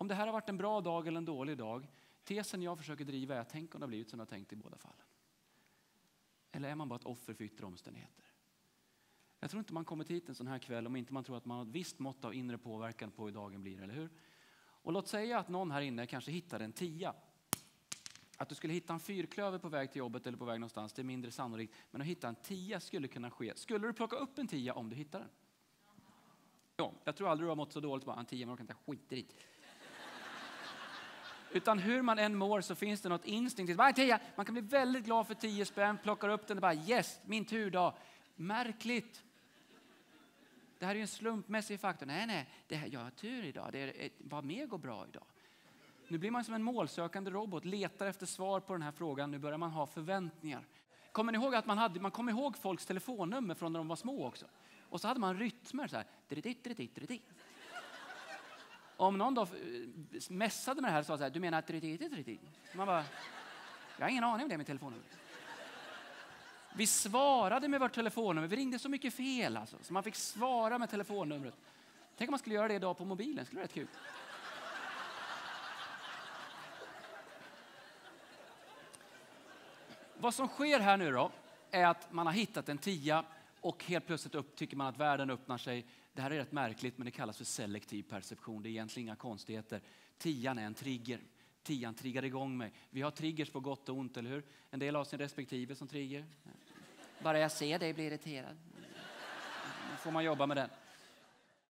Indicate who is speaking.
Speaker 1: Om det här har varit en bra dag eller en dålig dag, tesen jag försöker driva är: tänk om det har blivit som jag tänkt i båda fallen. Eller är man bara ett offer för yttre omständigheter? Jag tror inte man kommit hit en sån här kväll om inte man tror att man har ett visst mått av inre påverkan på hur dagen blir, eller hur? Och låt säga att någon här inne kanske hittar en 10. Att du skulle hitta en 4-klöver på väg till jobbet eller på väg någonstans, det är mindre sannolikt. Men att hitta en 10 skulle kunna ske. Skulle du plocka upp en 10 om du hittar den? Ja, jag tror aldrig du har mått så dåligt, bara en 10, man kan inte skita dit. Utan hur man än mår så finns det något instinktivt. Bara 10, man kan bli väldigt glad för 10 spänn, plockar upp den och bara yes, min tur då. Märkligt. Det här är ju en slumpmässig faktor. Nej, jag har tur idag. Vad mer går bra idag? Nu blir man som en målsökande robot, letar efter svar på den här frågan. Nu börjar man ha förväntningar. Kommer ni ihåg att man kom ihåg folks telefonnummer från när de var små också? Och så hade man rytmer så här. Om någon då mässade med det här och sa så här: du menar att man bara, jag har ingen aning om det med telefonnummer. Vi svarade med vårt telefonnummer. Vi ringde så mycket fel alltså. Så man fick svara med telefonnumret. Tänk om man skulle göra det idag på mobilen. Skulle det vara rätt kul. Vad som sker här nu då är att man har hittat en 10 och helt plötsligt tycker man att världen öppnar sig. Det här är rätt märkligt, men det kallas för selektiv perception. Det är egentligen inga konstigheter. 10 är en trigger. 10 triggar igång mig. Vi har triggers på gott och ont, eller hur? En del av sin respektive som trigger. Bara jag ser dig blir irriterad. Då får man jobba med den.